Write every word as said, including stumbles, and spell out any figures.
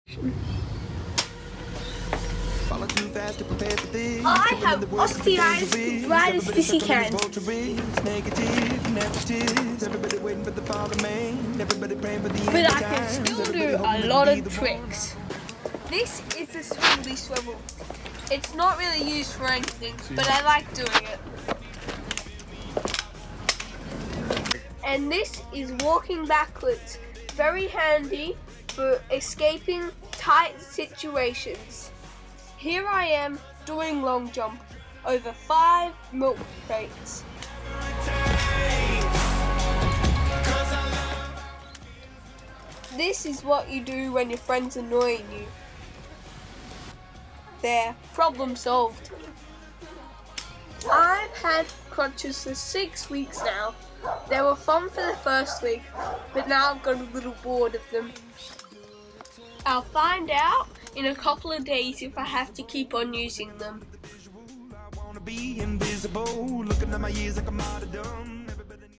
I have osteoarthritis the brightest as he can. But I can still do a lot of tricks. This is the swivelly swivel. It's not really used for anything, but I like doing it. And this is walking backwards. Very handy for escaping tight situations. Here I am doing long jump over five milk crates. This is what you do when your friend's annoying you. There, problem solved. I've had crutches for six weeks now. They were fun for the first week, but now I've got a little bored of them. I'll find out in a couple of days if I have to keep on using them.